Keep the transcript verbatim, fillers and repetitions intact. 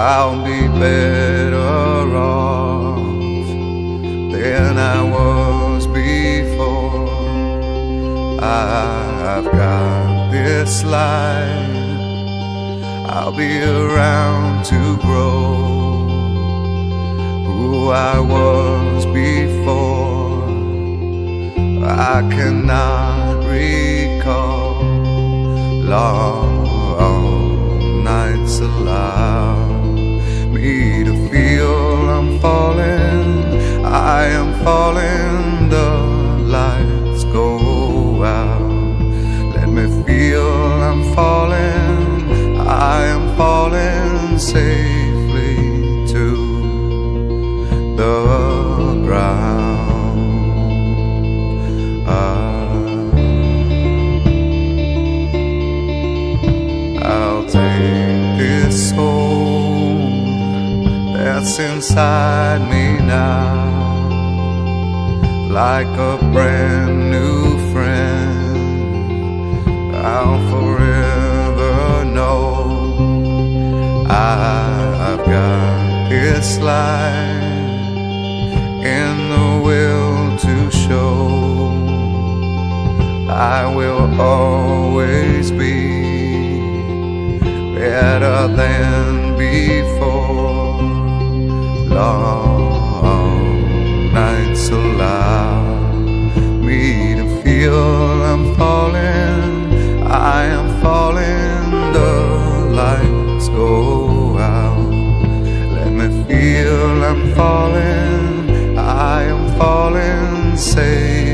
I'll be better off than I was before. I've got this life, I'll be around to grow who I was before. I cannot recall long nights allow me to feel I'm falling. I am falling, the lights go out. Let me feel I'm falling. I am falling safely to the ground. I'll take this soul that's inside me now, like a brand new friend. I'll forever know I've got this light in the will to show. I will always be better than before. Long nights allow me to feel I'm falling. I am falling, the lights go out. Let me feel I'm falling. I am falling, say